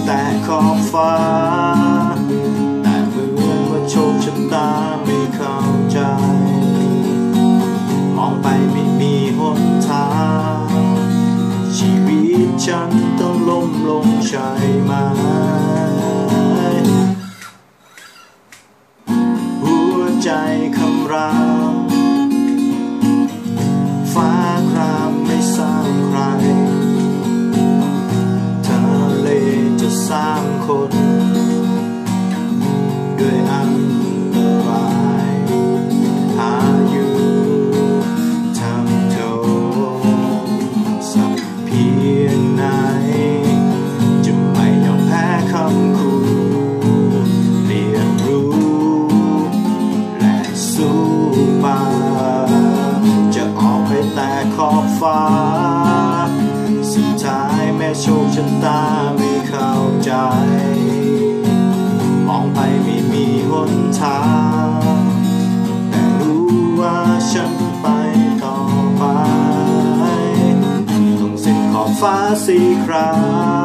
แต่ขอบฟ้าแต่เหมือนว่าโชคชะตาไม่เข้าใจมองไปไม่มีหนทางชีวิตฉันต้องล้มลงใช่ไหมหัวใจคำรามฟ้าครามไม่สร้างใครทะเลจะสร้างคนด้วยอันตรายหาอยู่ทำโทษสักเพียงไหนจะไม่ยอมแพ้คำคู่เรียนรู้และสู้ไปจะออกไปแต่ขอบฟ้าสุดท้ายแม้โชคชะตาไม่เข้าใจมองไปไม่มีหนทางแต่รู้ว่าฉันไปต่อไปต้องเส้นขอบฟ้า4 ครั้ง